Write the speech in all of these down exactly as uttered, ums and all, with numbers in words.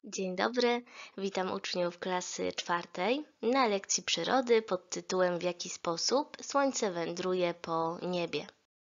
Dzień dobry, witam uczniów klasy czwartej na lekcji przyrody pod tytułem W jaki sposób Słońce wędruje po niebie.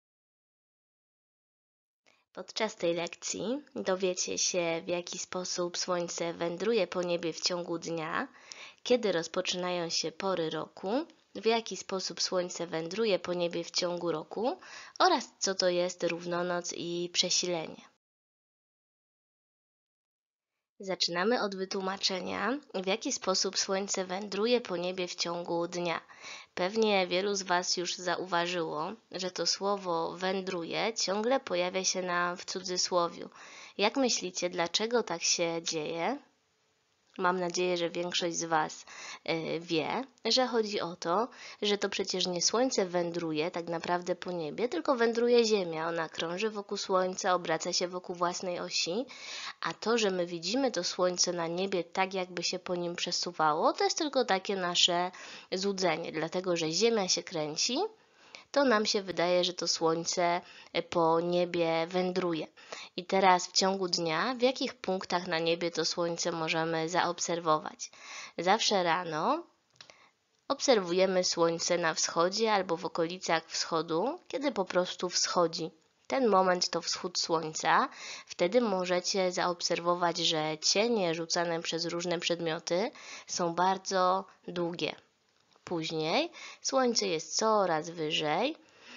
Podczas tej lekcji dowiecie się, w jaki sposób Słońce wędruje po niebie w ciągu dnia, kiedy rozpoczynają się pory roku, w jaki sposób Słońce wędruje po niebie w ciągu roku oraz co to jest równonoc i przesilenie. Zaczynamy od wytłumaczenia, w jaki sposób Słońce wędruje po niebie w ciągu dnia. Pewnie wielu z Was już zauważyło, że to słowo wędruje ciągle pojawia się nam w cudzysłowiu. Jak myślicie, dlaczego tak się dzieje? Mam nadzieję, że większość z Was wie, że chodzi o to, że to przecież nie Słońce wędruje tak naprawdę po niebie, tylko wędruje Ziemia. Ona krąży wokół Słońca, obraca się wokół własnej osi, a to, że my widzimy to Słońce na niebie tak, jakby się po nim przesuwało, to jest tylko takie nasze złudzenie, dlatego że Ziemia się kręci, to nam się wydaje, że to Słońce po niebie wędruje. I teraz w ciągu dnia, w jakich punktach na niebie to Słońce możemy zaobserwować? Zawsze rano obserwujemy Słońce na wschodzie albo w okolicach wschodu, kiedy po prostu wschodzi. Ten moment to wschód Słońca. Wtedy możecie zaobserwować, że cienie rzucane przez różne przedmioty są bardzo długie. Później Słońce jest coraz wyżej,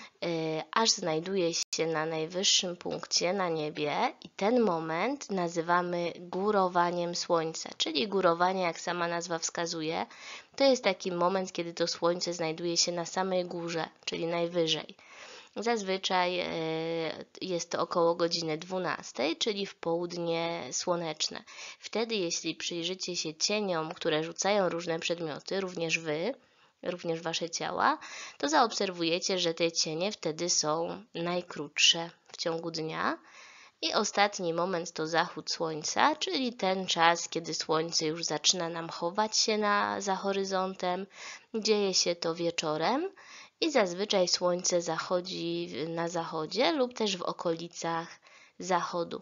aż znajduje się na najwyższym punkcie na niebie i ten moment nazywamy górowaniem Słońca, czyli górowanie, jak sama nazwa wskazuje, to jest taki moment, kiedy to Słońce znajduje się na samej górze, czyli najwyżej. Zazwyczaj jest to około godziny dwunastej, czyli w południe słoneczne. Wtedy, jeśli przyjrzycie się cieniom, które rzucają różne przedmioty, również Wy, również Wasze ciała, to zaobserwujecie, że te cienie wtedy są najkrótsze w ciągu dnia. I ostatni moment to zachód słońca, czyli ten czas, kiedy słońce już zaczyna nam chować się na, za horyzontem. Dzieje się to wieczorem i zazwyczaj słońce zachodzi na zachodzie lub też w okolicach zachodu.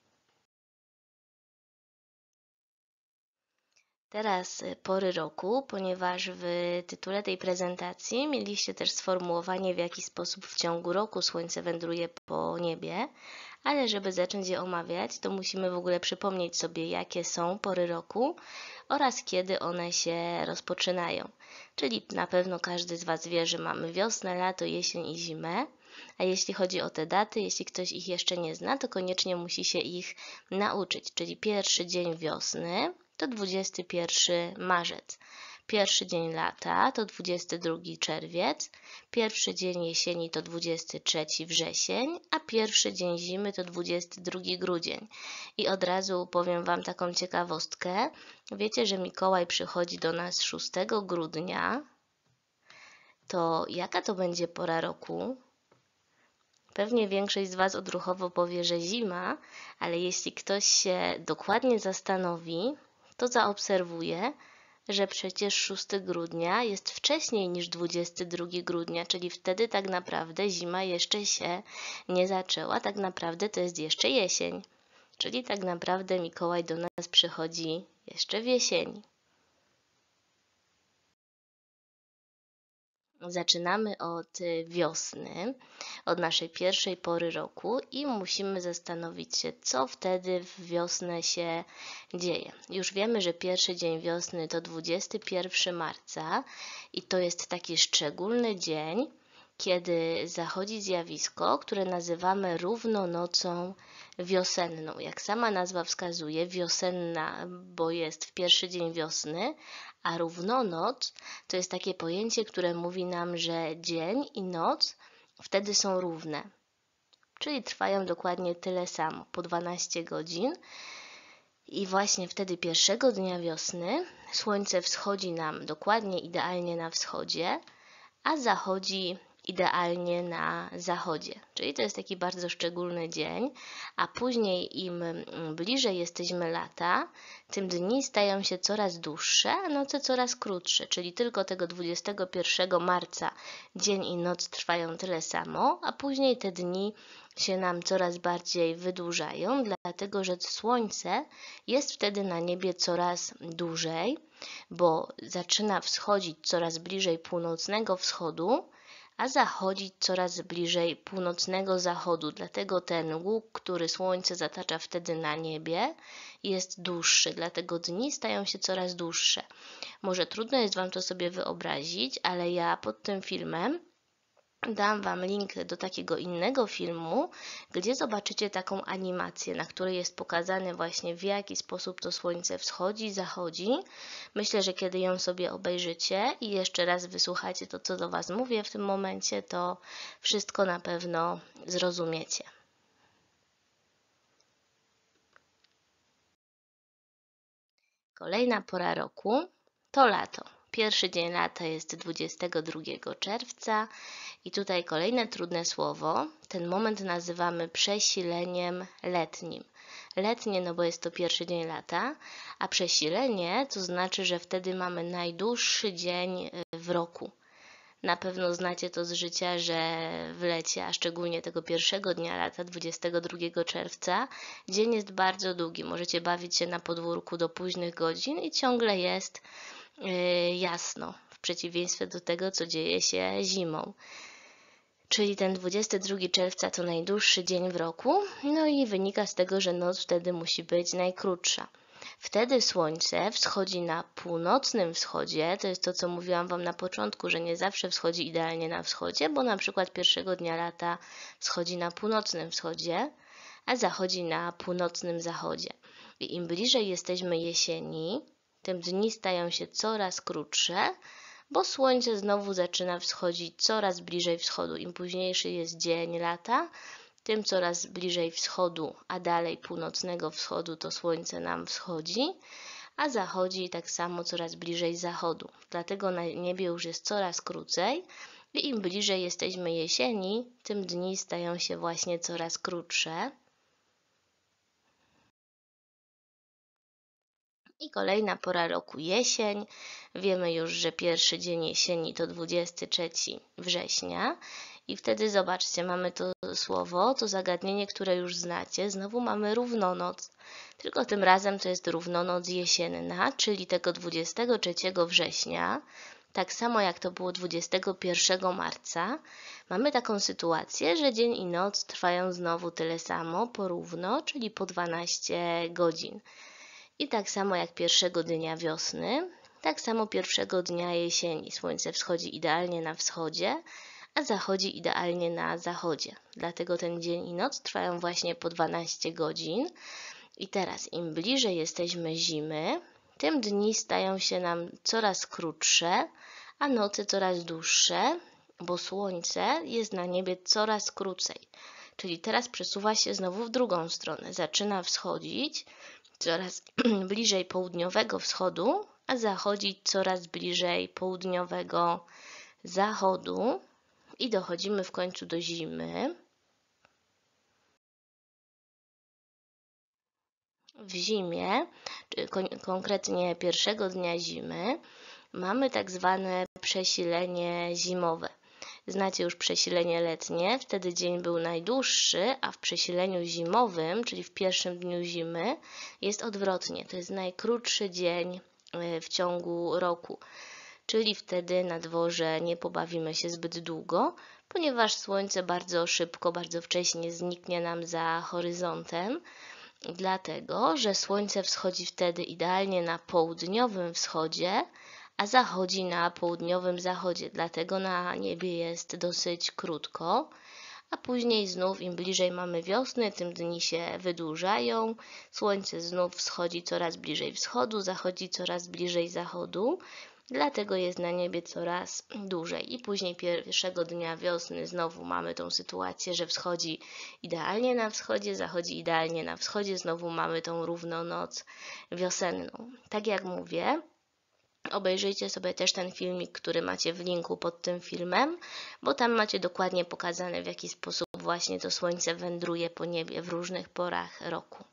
Teraz pory roku, ponieważ w tytule tej prezentacji mieliście też sformułowanie, w jaki sposób w ciągu roku Słońce wędruje po niebie, ale żeby zacząć je omawiać, to musimy w ogóle przypomnieć sobie, jakie są pory roku oraz kiedy one się rozpoczynają. Czyli na pewno każdy z Was wie, że mamy wiosnę, lato, jesień i zimę, a jeśli chodzi o te daty, jeśli ktoś ich jeszcze nie zna, to koniecznie musi się ich nauczyć, czyli pierwszy dzień wiosny to dwudziesty pierwszy marzec. Pierwszy dzień lata to dwudziesty drugi czerwiec, pierwszy dzień jesieni to dwudziesty trzeci wrzesień, a pierwszy dzień zimy to dwudziesty drugi grudzień. I od razu powiem Wam taką ciekawostkę. Wiecie, że Mikołaj przychodzi do nas szóstego grudnia. To jaka to będzie pora roku? Pewnie większość z Was odruchowo powie, że zima, ale jeśli ktoś się dokładnie zastanowi, to zaobserwuje, że przecież szóstego grudnia jest wcześniej niż dwudziestego drugiego grudnia, czyli wtedy tak naprawdę zima jeszcze się nie zaczęła, tak naprawdę to jest jeszcze jesień, czyli tak naprawdę Mikołaj do nas przychodzi jeszcze w jesieni. Zaczynamy od wiosny, od naszej pierwszej pory roku i musimy zastanowić się, co wtedy w wiosnę się dzieje. Już wiemy, że pierwszy dzień wiosny to dwudziestego pierwszego marca i to jest taki szczególny dzień, kiedy zachodzi zjawisko, które nazywamy równonocą wiosenną. Jak sama nazwa wskazuje, wiosenna, bo jest w pierwszy dzień wiosny, a równonoc to jest takie pojęcie, które mówi nam, że dzień i noc wtedy są równe, czyli trwają dokładnie tyle samo, po dwanaście godzin. I właśnie wtedy pierwszego dnia wiosny słońce wschodzi nam dokładnie idealnie na wschodzie, a zachodzi idealnie na zachodzie. Czyli to jest taki bardzo szczególny dzień, a później im bliżej jesteśmy lata, tym dni stają się coraz dłuższe, a noce coraz krótsze, czyli tylko tego dwudziestego pierwszego marca dzień i noc trwają tyle samo, a później te dni się nam coraz bardziej wydłużają, dlatego że słońce jest wtedy na niebie coraz dłużej, bo zaczyna wschodzić coraz bliżej północnego wschodu, a zachodzić coraz bliżej północnego zachodu. Dlatego ten łuk, który słońce zatacza wtedy na niebie, jest dłuższy, dlatego dni stają się coraz dłuższe. Może trudno jest Wam to sobie wyobrazić, ale ja pod tym filmem dam Wam link do takiego innego filmu, gdzie zobaczycie taką animację, na której jest pokazane właśnie w jaki sposób to słońce wschodzi, zachodzi. Myślę, że kiedy ją sobie obejrzycie i jeszcze raz wysłuchacie to, co do Was mówię w tym momencie, to wszystko na pewno zrozumiecie. Kolejna pora roku to lato. Pierwszy dzień lata jest dwudziestego drugiego czerwca i tutaj kolejne trudne słowo. Ten moment nazywamy przesileniem letnim. Letnie, no bo jest to pierwszy dzień lata, a przesilenie to znaczy, że wtedy mamy najdłuższy dzień w roku. Na pewno znacie to z życia, że w lecie, a szczególnie tego pierwszego dnia lata, dwudziestego drugiego czerwca, dzień jest bardzo długi. Możecie bawić się na podwórku do późnych godzin i ciągle jest yy, jasno, w przeciwieństwie do tego, co dzieje się zimą. Czyli ten dwudziestego drugiego czerwca to najdłuższy dzień w roku, no i wynika z tego, że noc wtedy musi być najkrótsza. Wtedy słońce wschodzi na północnym wschodzie, to jest to, co mówiłam Wam na początku, że nie zawsze wschodzi idealnie na wschodzie, bo na przykład pierwszego dnia lata wschodzi na północnym wschodzie, a zachodzi na północnym zachodzie. I im bliżej jesteśmy jesieni, tym dni stają się coraz krótsze, bo słońce znowu zaczyna wschodzić coraz bliżej wschodu. Im późniejszy jest dzień lata, tym coraz bliżej wschodu, a dalej północnego wschodu to słońce nam wschodzi, a zachodzi tak samo coraz bliżej zachodu. Dlatego na niebie już jest coraz krócej i im bliżej jesteśmy jesieni, tym dni stają się właśnie coraz krótsze. I kolejna pora roku jesień. Wiemy już, że pierwszy dzień jesieni to dwudziestego trzeciego września. I wtedy zobaczcie, mamy to słowo, to zagadnienie, które już znacie. Znowu mamy równonoc, tylko tym razem to jest równonoc jesienna, czyli tego dwudziestego trzeciego września, tak samo jak to było dwudziestego pierwszego marca. Mamy taką sytuację, że dzień i noc trwają znowu tyle samo, porówno, czyli po dwanaście godzin. I tak samo jak pierwszego dnia wiosny, tak samo pierwszego dnia jesieni. Słońce wschodzi idealnie na wschodzie, a zachodzi idealnie na zachodzie. Dlatego ten dzień i noc trwają właśnie po dwanaście godzin. I teraz im bliżej jesteśmy zimy, tym dni stają się nam coraz krótsze, a noce coraz dłuższe, bo słońce jest na niebie coraz krócej. Czyli teraz przesuwa się znowu w drugą stronę. Zaczyna wschodzić coraz bliżej południowego wschodu, a zachodzić coraz bliżej południowego zachodu. I dochodzimy w końcu do zimy. W zimie, kon konkretnie pierwszego dnia zimy, mamy tak zwane przesilenie zimowe. Znacie już przesilenie letnie, wtedy dzień był najdłuższy, a w przesileniu zimowym, czyli w pierwszym dniu zimy, jest odwrotnie. To jest najkrótszy dzień w ciągu roku. Czyli wtedy na dworze nie pobawimy się zbyt długo, ponieważ słońce bardzo szybko, bardzo wcześnie zniknie nam za horyzontem, dlatego że słońce wschodzi wtedy idealnie na południowym wschodzie, a zachodzi na południowym zachodzie, dlatego na niebie jest dosyć krótko, a później znów im bliżej mamy wiosny, tym dni się wydłużają, słońce znów wschodzi coraz bliżej wschodu, zachodzi coraz bliżej zachodu, dlatego jest na niebie coraz dłużej. I później pierwszego dnia wiosny znowu mamy tą sytuację, że wschodzi idealnie na wschodzie, zachodzi idealnie na wschodzie, znowu mamy tą równonoc wiosenną. Tak jak mówię, Obejrzyjcie sobie też ten filmik, który macie w linku pod tym filmem, bo tam macie dokładnie pokazane, w jaki sposób właśnie to słońce wędruje po niebie w różnych porach roku.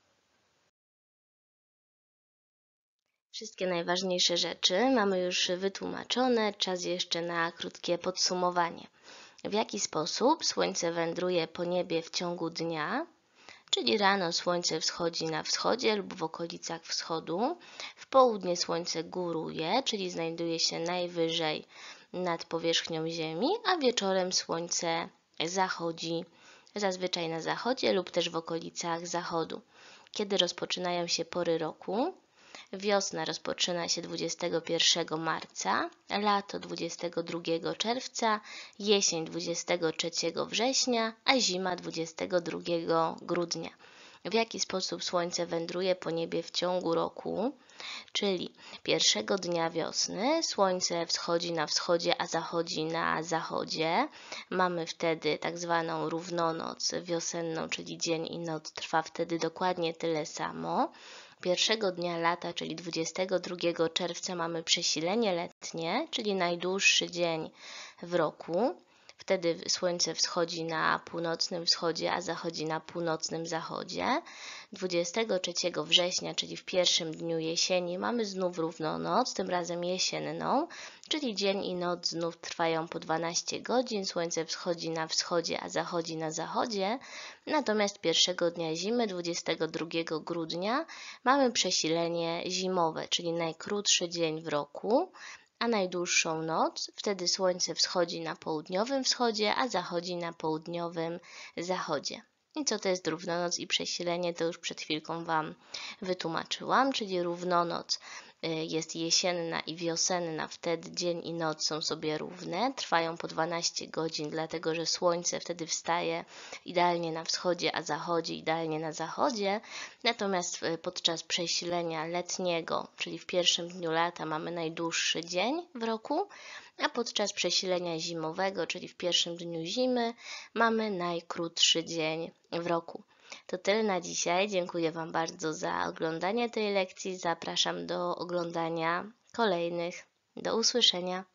Wszystkie najważniejsze rzeczy mamy już wytłumaczone, czas jeszcze na krótkie podsumowanie. W jaki sposób słońce wędruje po niebie w ciągu dnia, czyli rano słońce wschodzi na wschodzie lub w okolicach wschodu, w południe słońce góruje, czyli znajduje się najwyżej nad powierzchnią Ziemi, a wieczorem słońce zachodzi zazwyczaj na zachodzie lub też w okolicach zachodu. Kiedy rozpoczynają się pory roku? Wiosna rozpoczyna się dwudziestego pierwszego marca, lato dwudziestego drugiego czerwca, jesień dwudziestego trzeciego września, a zima dwudziestego drugiego grudnia. W jaki sposób słońce wędruje po niebie w ciągu roku? Czyli pierwszego dnia wiosny słońce wschodzi na wschodzie, a zachodzi na zachodzie. Mamy wtedy tak zwaną równonoc wiosenną, czyli dzień i noc trwa wtedy dokładnie tyle samo. Pierwszego dnia lata, czyli dwudziestego drugiego czerwca, mamy przesilenie letnie, czyli najdłuższy dzień w roku. Wtedy słońce wschodzi na północnym wschodzie, a zachodzi na północnym zachodzie. dwudziestego trzeciego września, czyli w pierwszym dniu jesieni, mamy znów równonoc, tym razem jesienną, czyli dzień i noc znów trwają po dwanaście godzin. Słońce wschodzi na wschodzie, a zachodzi na zachodzie. Natomiast pierwszego dnia zimy, dwudziestego drugiego grudnia, mamy przesilenie zimowe, czyli najkrótszy dzień w roku, a najdłuższą noc. Wtedy słońce wschodzi na południowym wschodzie, a zachodzi na południowym zachodzie. I co to jest równonoc i przesilenie, to już przed chwilką Wam wytłumaczyłam, czyli równonoc jest jesienna i wiosenna, wtedy dzień i noc są sobie równe, trwają po dwanaście godzin, dlatego że słońce wtedy wstaje idealnie na wschodzie, a zachodzi idealnie na zachodzie. Natomiast podczas przesilenia letniego, czyli w pierwszym dniu lata, mamy najdłuższy dzień w roku, a podczas przesilenia zimowego, czyli w pierwszym dniu zimy, mamy najkrótszy dzień w roku. To tyle na dzisiaj. Dziękuję Wam bardzo za oglądanie tej lekcji. Zapraszam do oglądania kolejnych. Do usłyszenia.